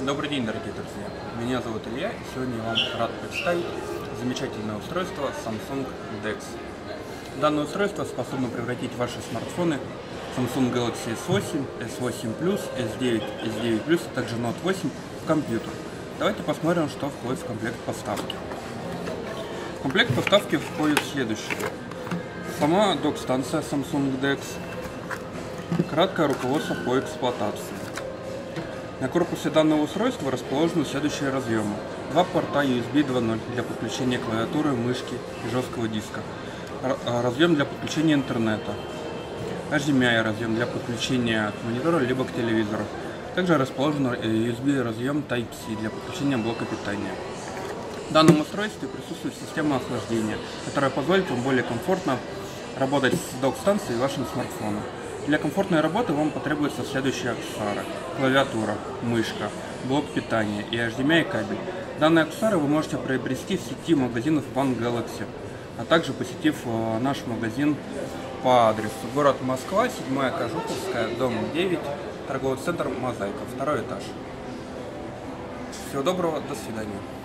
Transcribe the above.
Добрый день, дорогие друзья! Меня зовут Илья, и сегодня я вам рад представить замечательное устройство Samsung DeX. Данное устройство способно превратить ваши смартфоны Samsung Galaxy S8, S8 Plus, S9, S9 Plus, а также Note 8 в компьютер. Давайте посмотрим, что входит в комплект поставки. В комплект поставки входит следующее. Сама док-станция Samsung DeX, краткое руководство по эксплуатации. На корпусе данного устройства расположены следующие разъемы. Два порта USB 2.0 для подключения клавиатуры, мышки и жесткого диска. Разъем для подключения интернета. HDMI разъем для подключения к монитору либо к телевизору. Также расположен USB разъем Type-C для подключения блока питания. В данном устройстве присутствует система охлаждения, которая позволит вам более комфортно работать с док-станцией и вашим смартфоном. Для комфортной работы вам потребуются следующие аксессуары: клавиатура, мышка, блок питания и HDMI кабель. Данные аксессуары вы можете приобрести в сети магазинов One Galaxy, а также посетив наш магазин по адресу город Москва, 7-я Кожуховская, дом 9, торговый центр Мозаика, 2-й этаж. Всего доброго, до свидания.